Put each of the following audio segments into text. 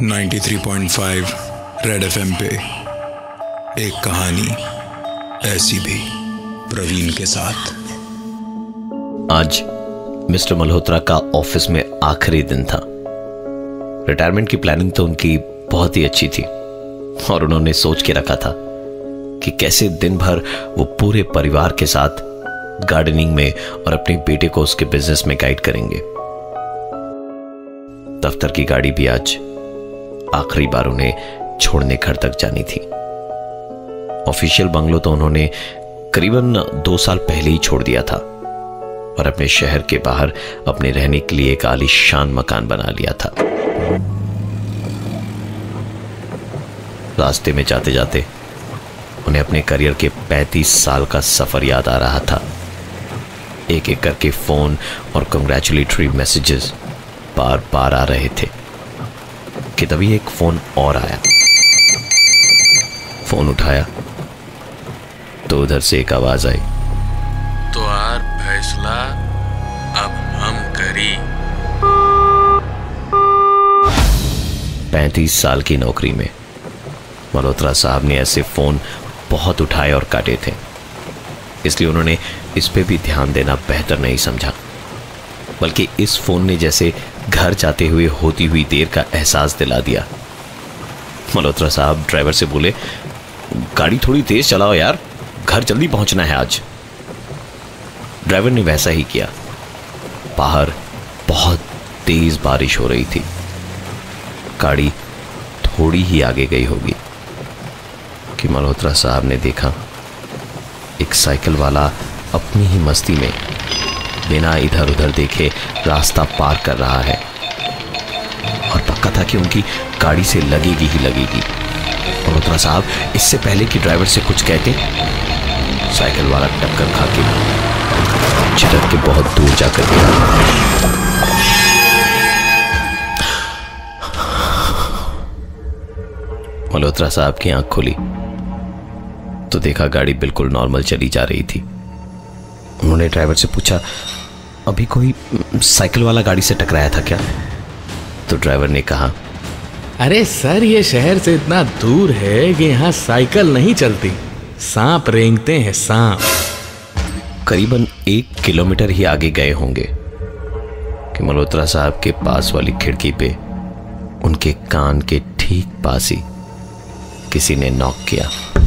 93.5 red FM पे एक कहानी ऐसी भी, प्रवीण के साथ। आज मिस्टर मल्होत्रा का ऑफिस में आखिरी दिन था। रिटायरमेंट की प्लानिंग तो उनकी बहुत ही अच्छी थी और उन्होंने सोच के रखा था कि कैसे दिन भर वो पूरे परिवार के साथ गार्डनिंग में और अपने बेटे को उसके बिजनेस में गाइड करेंगे। दफ्तर की गाड़ी भी आज आखिरी बार उन्हें छोड़ने घर तक जानी थी। ऑफिशियल बंगलो तो उन्होंने करीबन 2 साल पहले ही छोड़ दिया था और अपने शहर के बाहर अपने रहने के लिए एक आलीशान मकान बना लिया था। रास्ते में जाते जाते उन्हें अपने करियर के 35 साल का सफर याद आ रहा था। एक एक करके फोन और कंग्रेचुलेटरी मैसेजेस बार बार आ रहे थे कि तभी एक फोन और आया। फोन उठाया तो उधर से एक आवाज आई, तो यार फैसला अब हम करी। 35 साल की नौकरी में मल्होत्रा साहब ने ऐसे फोन बहुत उठाए और काटे थे, इसलिए उन्होंने इस पे भी ध्यान देना बेहतर नहीं समझा। बल्कि इस फोन ने जैसे घर जाते हुए होती हुई देर का एहसास दिला दिया। मल्होत्रा साहब ड्राइवर से बोले, गाड़ी थोड़ी तेज चलाओ यार, घर जल्दी पहुंचना है आज। ड्राइवर ने वैसा ही किया। बाहर बहुत तेज बारिश हो रही थी। गाड़ी थोड़ी ही आगे गई होगी कि मल्होत्रा साहब ने देखा एक साइकिल वाला अपनी ही मस्ती में बिना इधर उधर देखे रास्ता पार कर रहा है और पक्का था कि उनकी गाड़ी से लगेगी ही लगेगी। मल्होत्रा साहब इससे पहले कि ड्राइवर से कुछ कहते, साइकिल वाला टक्कर खा के छिटक के बहुत दूर जाकर गिरा। मल्होत्रा साहब की आंख खुली तो देखा गाड़ी बिल्कुल नॉर्मल चली जा रही थी। उन्होंने ड्राइवर से पूछा, अभी कोई साइकिल वाला गाड़ी से टकराया था क्या? तो ड्राइवर ने कहा, अरे सर, ये शहर से इतना दूर है कि यहाँ साइकिल नहीं चलती, सांप रेंगते हैं सांप। करीबन 1 किलोमीटर ही आगे गए होंगे कि मल्होत्रा साहब के पास वाली खिड़की पे उनके कान के ठीक पास ही किसी ने नॉक किया।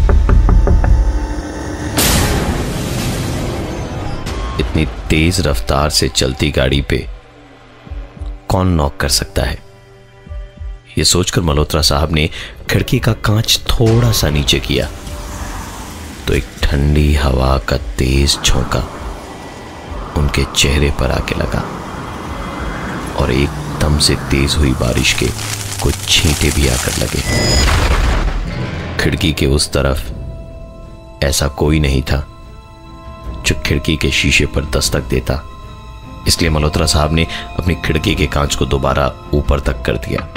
इतनी तेज रफ्तार से चलती गाड़ी पे कौन नॉक कर सकता है? यह सोचकर मल्होत्रा साहब ने खिड़की का कांच थोड़ा सा नीचे किया तो एक ठंडी हवा का तेज झोंका उनके चेहरे पर आके लगा और एकदम से तेज हुई बारिश के कुछ छींटे भी आकर लगे। खिड़की के उस तरफ ऐसा कोई नहीं था जो खिड़की के शीशे पर दस्तक देता, इसलिए मल्होत्रा साहब ने अपनी खिड़की के कांच को दोबारा ऊपर तक कर दिया।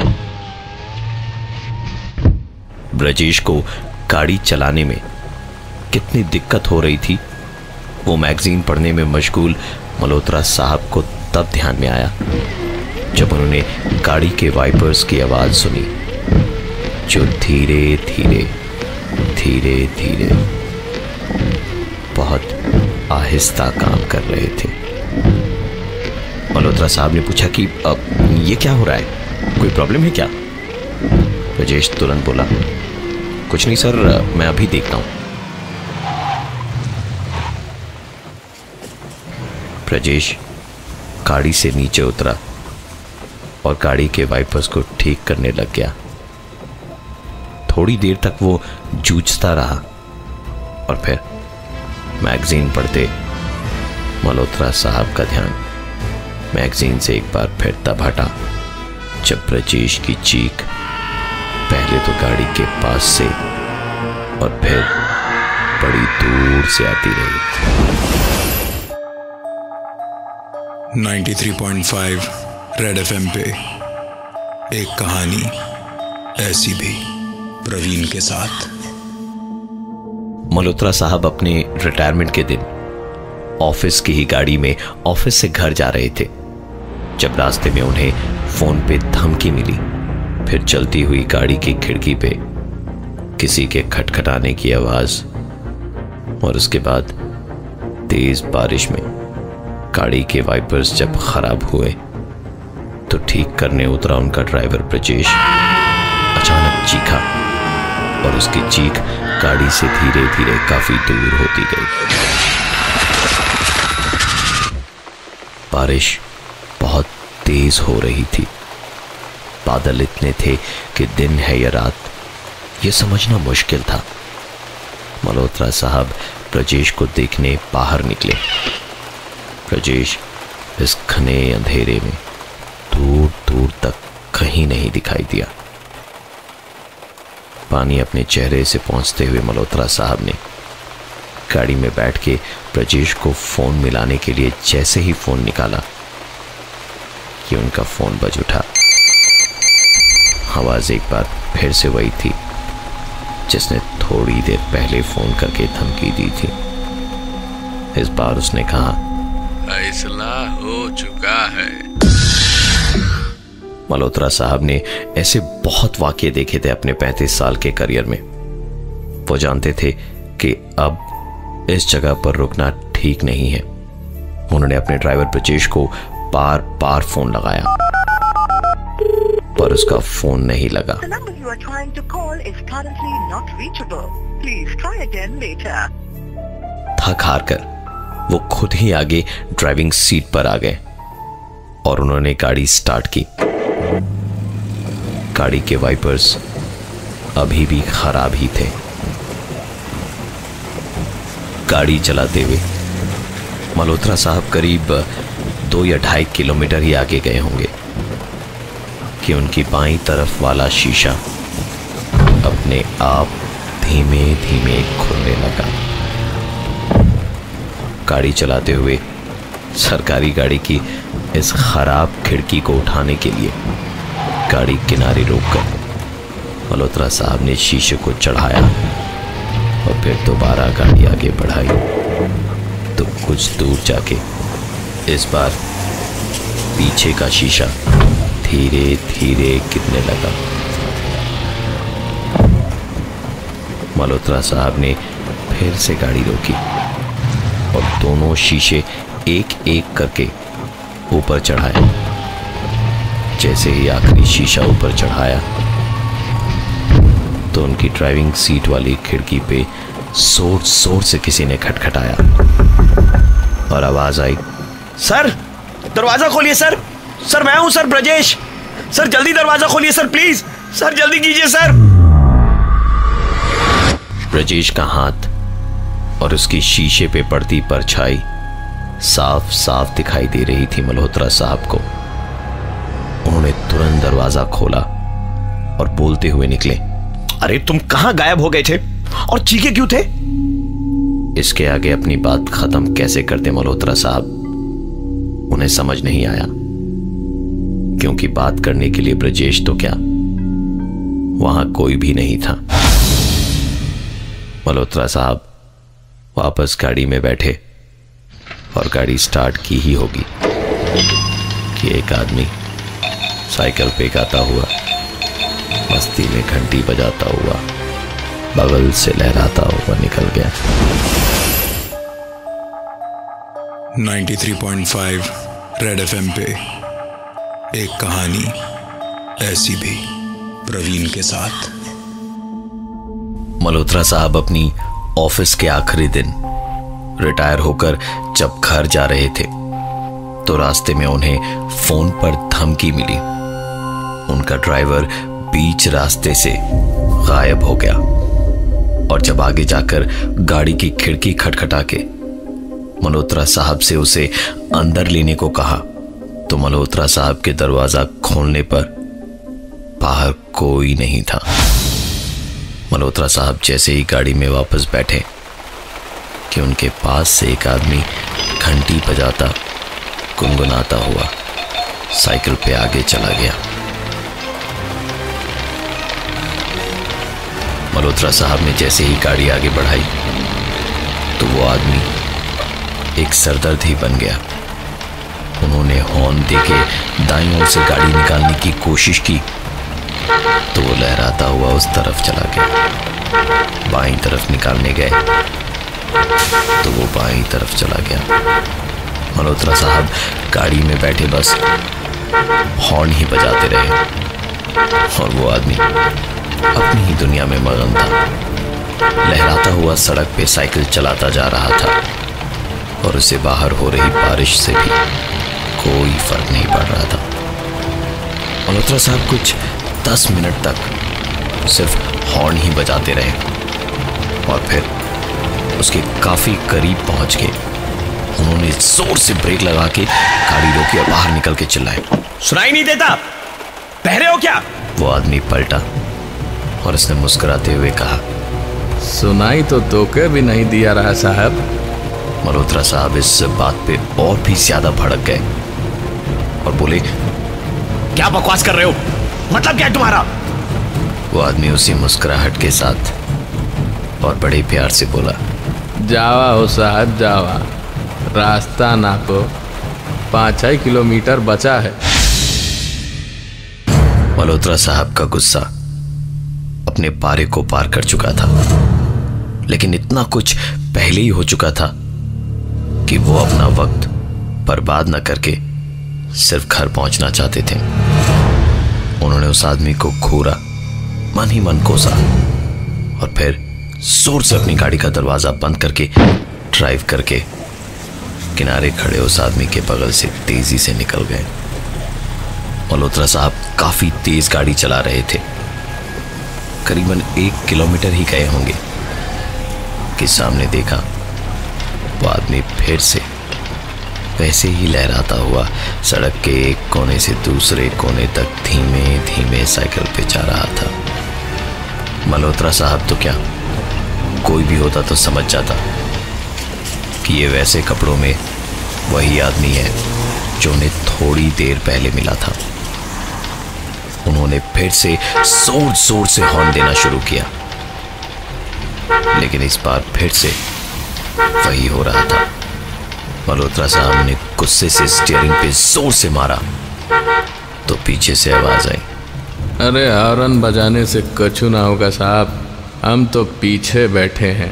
ब्रजेश को गाड़ी चलाने में कितनी दिक्कत हो रही थी वो मैगजीन पढ़ने में मशगूल मल्होत्रा साहब को तब ध्यान में आया जब उन्होंने गाड़ी के वाइपर्स की आवाज सुनी जो धीरे धीरे धीरे धीरे बहुत आहिस्ता काम कर रहे थे। मल्होत्रा साहब ने पूछा कि अब ये क्या हो रहा है, कोई प्रॉब्लम है क्या? ब्रजेश तुरंत बोला, कुछ नहीं सर, मैं अभी देखता हूं। ब्रजेश गाड़ी से नीचे उतरा और गाड़ी के वाइपर्स को ठीक करने लग गया। थोड़ी देर तक वो जूझता रहा और फिर मैगजीन पढ़ते मल्होत्रा साहब का ध्यान मैगजीन से एक बार फिर तब हटा जब ब्रजेश की चीख पहले तो गाड़ी के पास से और फिर बड़ी दूर से आती रही। 93.5 रेड एफएम पे एक कहानी ऐसी भी, प्रवीण के साथ। मल्होत्रा साहब अपने रिटायरमेंट के दिन ऑफिस की ही गाड़ी में ऑफिस से घर जा रहे थे जब रास्ते में उन्हें फोन पे धमकी मिली फिर चलती हुई गाड़ी की खिड़की पे किसी के खटखटाने की आवाज, और उसके बाद तेज बारिश में गाड़ी के वाइपर्स जब खराब हुए तो ठीक करने उतरा उनका ड्राइवर ब्रजेश अचानक चीखा, और उसकी चीख गाड़ी से धीरे धीरे काफी दूर होती गई। बारिश बहुत तेज हो रही थी। बादल इतने थे कि दिन है या रात यह समझना मुश्किल था। मल्होत्रा साहब ब्रजेश को देखने बाहर निकले। ब्रजेश इस घने अंधेरे में दूर दूर तक कहीं नहीं दिखाई दिया। पानी अपने चेहरे से पहुंचते हुए मल्होत्रा साहब ने गाड़ी में बैठ के ब्रजेश को फोन मिलाने के लिए जैसे ही फोन निकाला कि उनका फोन बज उठा। आवाज एक बार फिर से वही थी जिसने थोड़ी देर पहले फोन करके धमकी दी थी। इस बार उसने कहा, फैसला हो चुका है। मल्होत्रा साहब ने ऐसे बहुत वाकये देखे थे अपने 35 साल के करियर में। वो जानते थे कि अब इस जगह पर रुकना ठीक नहीं है। उन्होंने अपने ड्राइवर ब्रजेश को बार बार फोन लगाया पर उसका फोन नहीं लगा। थक हार कर वो खुद ही आगे ड्राइविंग सीट पर आ गए और उन्होंने गाड़ी स्टार्ट की। गाड़ी के वाइपर्स अभी भी खराब ही थे। गाड़ी चलाते हुए मल्होत्रा साहब करीब 2 या 2.5 किलोमीटर ही आगे गए होंगे कि उनकी बाईं तरफ वाला शीशा अपने आप धीमे धीमे खुलने लगा। गाड़ी चलाते हुए सरकारी गाड़ी की इस खराब खिड़की को उठाने के लिए गाड़ी किनारे रोककर मल्होत्रा साहब ने शीशे को चढ़ाया और फिर दोबारा गाड़ी आगे बढ़ाई तो कुछ दूर जाके इस बार पीछे का शीशा धीरे धीरे गिरने लगा। मल्होत्रा साहब ने फिर से गाड़ी रोकी और दोनों शीशे एक एक करके ऊपर चढ़ाए। जैसे ही आखिरी शीशा ऊपर चढ़ाया तो उनकी ड्राइविंग सीट वाली खिड़की पे जोर जोर से किसी ने खटखटाया और आवाज आई, सर दरवाजा खोलिए सर। सर मैं हूं सर, ब्रजेश। सर जल्दी दरवाजा खोलिए सर, प्लीज सर, जल्दी कीजिए सर। ब्रजेश का हाथ और उसकी शीशे पे पड़ती परछाई साफ साफ दिखाई दे रही थी मल्होत्रा साहब को। उन्होंने तुरंत दरवाजा खोला और बोलते हुए निकले, अरे तुम कहां गायब हो गए थे और चीखे क्यों थे? इसके आगे अपनी बात खत्म कैसे करते मल्होत्रा साहब, उन्हें समझ नहीं आया, क्योंकि बात करने के लिए ब्रजेश तो क्या वहां कोई भी नहीं था। मल्होत्रा साहब वापस गाड़ी में बैठे और गाड़ी स्टार्ट की ही होगी कि एक आदमी साइकिल पे गाता हुआ मस्ती में घंटी बजाता हुआ बगल से लहराता हुआ निकल गया। 93.5 रेड एफएम पे एक कहानी ऐसी भी, प्रवीण के साथ। मल्होत्रा साहब अपनी ऑफिस के आखिरी दिन रिटायर होकर जब घर जा रहे थे तो रास्ते में उन्हें फोन पर धमकी मिली। उनका ड्राइवर बीच रास्ते से गायब हो गया और जब आगे जाकर गाड़ी की खिड़की खटखटा के मल्होत्रा साहब से उसे अंदर लेने को कहा तो मल्होत्रा साहब के दरवाजा खोलने पर बाहर कोई नहीं था। मल्होत्रा साहब जैसे ही गाड़ी में वापस बैठे कि उनके पास से एक आदमी घंटी बजाता गुनगुनाता हुआ साइकिल पे आगे चला गया। मल्होत्रा साहब ने जैसे ही गाड़ी आगे बढ़ाई तो वो आदमी एक सरदर्द ही बन गया। उन्होंने हॉर्न देके दाईं ओर से गाड़ी निकालने की कोशिश की तो वो लहराता हुआ उस तरफ चला गया। बाईं तरफ निकालने गए तो वो बाईं तरफ चला गया। मल्होत्रा साहब गाड़ी में बैठे बस हॉर्न ही बजाते रहे और वो आदमी अपनी ही दुनिया में मगन था। लहराता हुआ सड़क पे साइकिल चलाता जा रहा था और उसे बाहर हो रही बारिश से भी कोई फर्क नहीं पड़ रहा था। मल्होत्रा साहब कुछ 10 मिनट तक सिर्फ हॉर्न ही बजाते रहे और फिर उसके काफी करीब पहुंच के उन्होंने जोर से ब्रेक लगा के गाड़ी रोकी और बाहर निकल के चिल्लाए, सुनाई नहीं देता? बहरे हो क्या? वो आदमी पलटा और उसने मुस्कुराते हुए कहा, सुनाई तो धोखे भी नहीं दिया रहा साहब। मल्होत्रा साहब इस बात पे और भी ज्यादा भड़क गए और बोले, क्या बकवास कर रहे हो? मतलब क्या है तुम्हारा? वो आदमी उसी मुस्कुराहट के साथ और बड़े प्यार से बोला, जावा हो साहब जावा, रास्ता नापो, 5-6 किलोमीटर बचा है। मल्होत्रा साहब का गुस्सा अपने पारे को पार कर चुका था, लेकिन इतना कुछ पहले ही हो चुका था कि वो अपना वक्त बर्बाद न करके सिर्फ घर पहुंचना चाहते थे। उन्होंने उस आदमी को घूरा, मन ही मन कोसा और फिर जोर से अपनी गाड़ी का दरवाजा बंद करके ड्राइव करके किनारे खड़े उस आदमी के बगल से तेजी से निकल गए। मल्होत्रा साहब काफी तेज गाड़ी चला रहे थे। करीबन 1 किलोमीटर ही गए होंगे कि सामने देखा वो आदमी फिर से वैसे ही लहराता हुआ सड़क के एक कोने से दूसरे कोने तक धीमे धीमे साइकिल पे जा रहा था। मल्होत्रा साहब तो क्या, कोई भी होता तो समझ जाता कि ये वैसे कपड़ों में वही आदमी है जो उन्हें थोड़ी देर पहले मिला था। उन्होंने फिर से जोर जोर से हॉर्न देना शुरू किया, लेकिन इस बार फिर से वही हो रहा था। मल्होत्रा साहब ने गुस्से से स्टीयरिंग पे जोर से मारा तो पीछे से आवाज आई, अरे हॉर्न बजाने से कछु ना होगा साहब, हम तो पीछे बैठे हैं।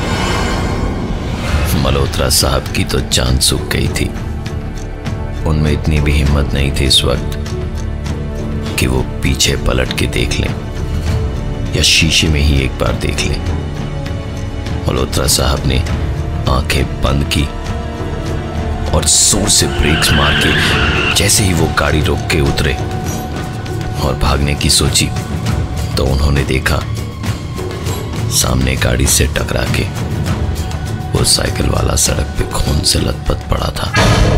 मल्होत्रा साहब की तो जान सूख गई थी। उनमें इतनी भी हिम्मत नहीं थी इस वक्त कि वो पीछे पलट के देख लें या शीशे में ही एक बार देख लें। मल्होत्रा साहब ने आंखें बंद की और जोर से ब्रेक्स मार के जैसे ही वो गाड़ी रोक के उतरे और भागने की सोची तो उन्होंने देखा सामने गाड़ी से टकरा के वो साइकिल वाला सड़क पे खून से लथपथ पड़ा था।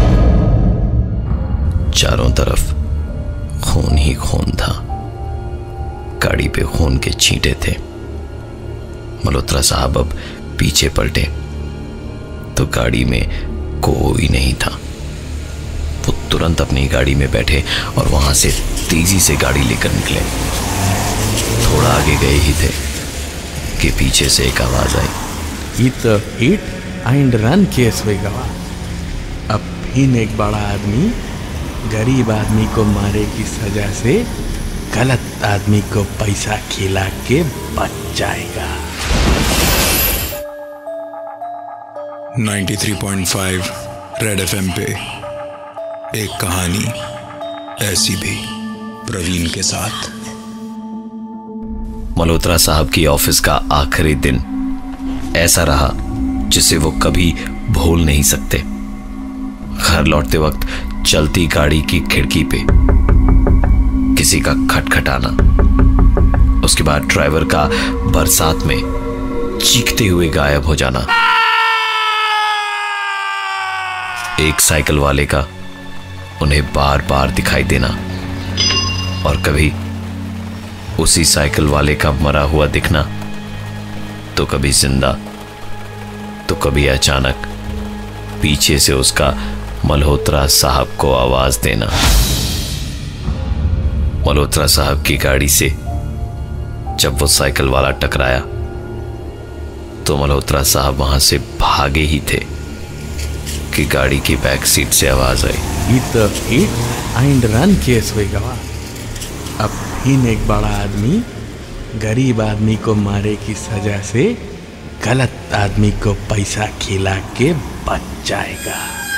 चारों तरफ खून ही खून था, गाड़ी पे खून के छींटे थे। मल्होत्रा साहब अब पीछे पलटे तो गाड़ी में कोई नहीं था। वो तुरंत अपनी गाड़ी में बैठे और वहां से तेजी से गाड़ी लेकर निकले। थोड़ा आगे गए ही थे कि पीछे से एक आवाज आई, हिट एंड रन केस हुई गवा। अब फिर एक बड़ा आदमी गरीब आदमी को मारे की सजा से गलत आदमी को पैसा खिला के बच जाएगा। 93.5 रेड एफएम पे एक कहानी ऐसी भी, प्रवीण के साथ। मल्होत्रा साहब की ऑफिस का आखिरी दिन ऐसा रहा जिसे वो कभी भूल नहीं सकते। घर लौटते वक्त चलती गाड़ी की खिड़की पे किसी का खटखटाना, उसके बाद ड्राइवर का बरसात में चीखते हुए गायब हो जाना, एक साइकिल वाले का उन्हें बार बार दिखाई देना और कभी उसी साइकिल वाले का मरा हुआ दिखना, तो कभी जिंदा तो कभी अचानक पीछे से उसका मल्होत्रा साहब को आवाज देना। मल्होत्रा साहब की गाड़ी से जब वो साइकिल वाला टकराया तो मल्होत्रा साहब वहां से भागे ही थे कि गाड़ी की बैक सीट से आवाज आई, हिट एंड रन केस हुई गवा। अब फिर एक बड़ा आदमी गरीब आदमी को मारे की सजा से गलत आदमी को पैसा खिला के बच जाएगा।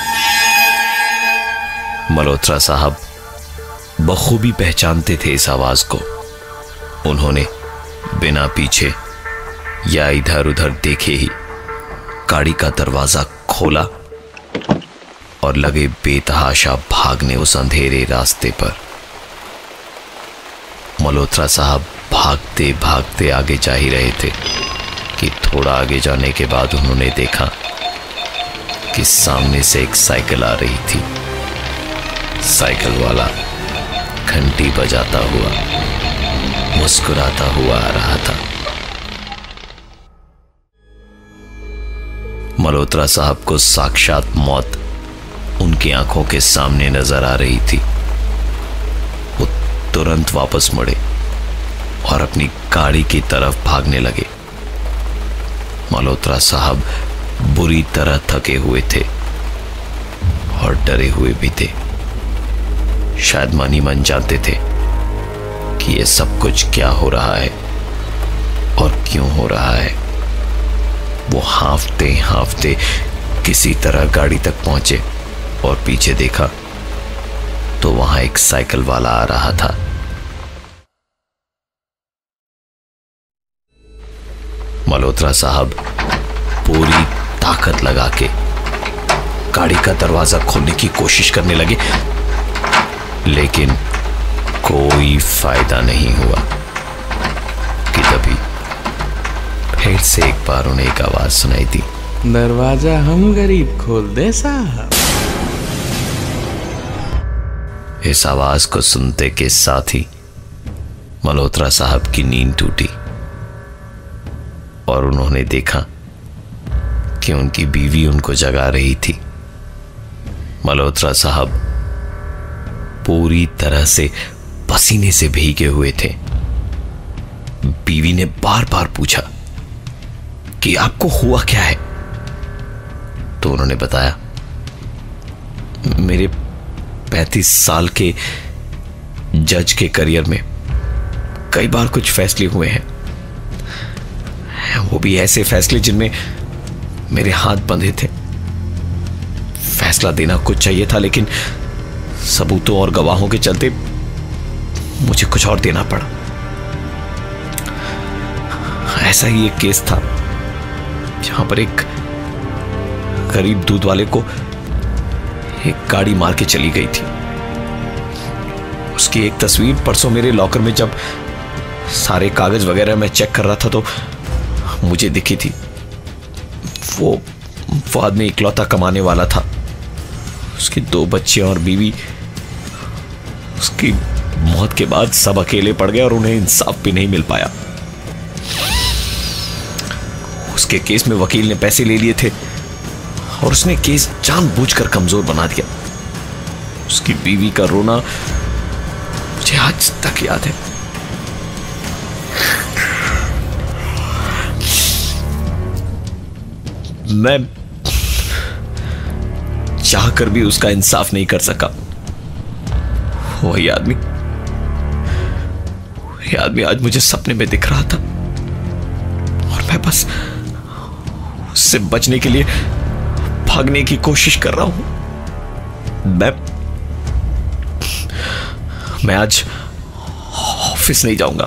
मल्होत्रा साहब बखूबी पहचानते थे इस आवाज को। उन्होंने बिना पीछे या इधर उधर देखे ही गाड़ी का दरवाजा खोला और लगे बेतहाशा भागने उस अंधेरे रास्ते पर। मल्होत्रा साहब भागते भागते आगे जा ही रहे थे कि थोड़ा आगे जाने के बाद उन्होंने देखा कि सामने से एक साइकिल आ रही थी। साइकिल वाला घंटी बजाता हुआ मुस्कुराता हुआ आ रहा था। मल्होत्रा साहब को साक्षात मौत उनकी आंखों के सामने नजर आ रही थी। वो तुरंत वापस मुड़े और अपनी गाड़ी की तरफ भागने लगे। मल्होत्रा साहब बुरी तरह थके हुए थे और डरे हुए भी थे। शायद मन ही मन जानते थे कि यह सब कुछ क्या हो रहा है और क्यों हो रहा है। वो हांफते हांफते किसी तरह गाड़ी तक पहुंचे और पीछे देखा तो वहां एक साइकिल वाला आ रहा था। मल्होत्रा साहब पूरी ताकत लगा के गाड़ी का दरवाजा खोलने की कोशिश करने लगे, लेकिन कोई फायदा नहीं हुआ कि तभी फिर से एक बार उन्हें एक आवाज सुनाई दी, दरवाजा हम गरीब खोल दे साहब। इस आवाज को सुनते के साथ ही मल्होत्रा साहब की नींद टूटी और उन्होंने देखा कि उनकी बीवी उनको जगा रही थी। मल्होत्रा साहब पूरी तरह से पसीने से भीगे हुए थे। बीवी ने बार बार पूछा कि आपको हुआ क्या है, तो उन्होंने बताया, मेरे 35 साल के जज के करियर में कई बार कुछ फैसले हुए हैं, वो भी ऐसे फैसले जिनमें मेरे हाथ बंधे थे। फैसला देना कुछ चाहिए था, लेकिन सबूतों और गवाहों के चलते मुझे कुछ और देना पड़ा। ऐसा ही एक केस था जहां पर एक गरीब दूध वाले को एक गाड़ी मार के चली गई थी। उसकी एक तस्वीर परसों मेरे लॉकर में जब सारे कागज वगैरह मैं चेक कर रहा था तो मुझे दिखी थी। वो आदमी इकलौता कमाने वाला था। उसकी 2 बच्चे और बीवी उसकी मौत के बाद सब अकेले पड़ गए और उन्हें इंसाफ भी नहीं मिल पाया। उसके केस में वकील ने पैसे ले लिए थे और उसने केस जानबूझकर कमजोर बना दिया। उसकी बीवी का रोना मुझे आज तक याद है। मैं चाहकर भी उसका इंसाफ नहीं कर सका। वही आदमी आज मुझे सपने में दिख रहा था और मैं बस उससे बचने के लिए भागने की कोशिश कर रहा हूं। मैं आज ऑफिस नहीं जाऊंगा,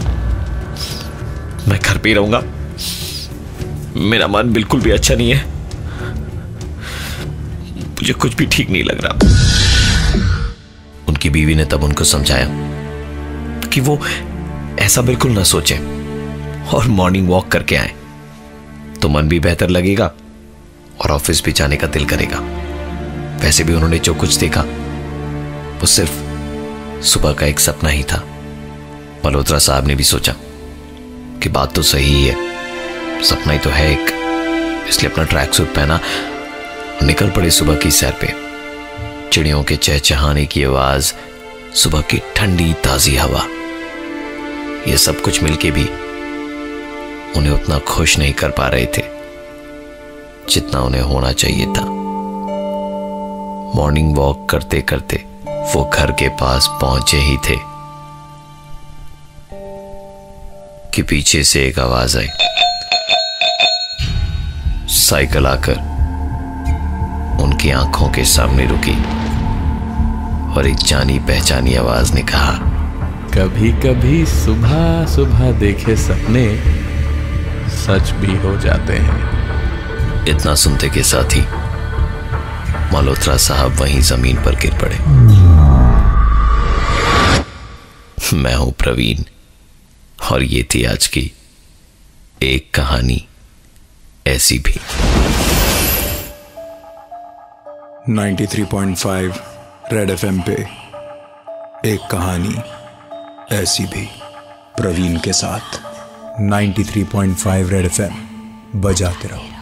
मैं घर पे ही रहूंगा। मेरा मन बिल्कुल भी अच्छा नहीं है, मुझे कुछ भी ठीक नहीं लग रहा। उनकी बीवी ने तब उनको समझाया कि वो ऐसा बिल्कुल ना सोचें और मॉर्निंग वॉक करके आए तो मन भी बेहतर लगेगा और ऑफिस भी जाने का दिल करेगा। वैसे भी उन्होंने जो कुछ देखा वो सिर्फ सुबह का एक सपना ही था। मल्होत्रा साहब ने भी सोचा कि बात तो सही ही है, सपना ही तो है एक, इसलिए अपना ट्रैक सूट पहना निकल पड़े सुबह की सैर पे। चिड़ियों के चहचहाने की आवाज, सुबह की ठंडी ताजी हवा, ये सब कुछ मिलके भी उन्हें उतना खुश नहीं कर पा रहे थे जितना उन्हें होना चाहिए था। मॉर्निंग वॉक करते करते वो घर के पास पहुंचे ही थे कि पीछे से एक आवाज आई। साइकिल आकर उनकी आंखों के सामने रुकी और एक जानी पहचानी आवाज ने कहा, कभी कभी सुबह सुबह देखे सपने सच भी हो जाते हैं। इतना सुनते के साथ ही मल्होत्रा साहब वहीं जमीन पर गिर पड़े। मैं हूं प्रवीण और ये थी आज की एक कहानी ऐसी भी। 93.5 रेड एफएम पे एक कहानी ऐसी भी, प्रवीण के साथ। 93.5 रेड एफएम बजाते रहो।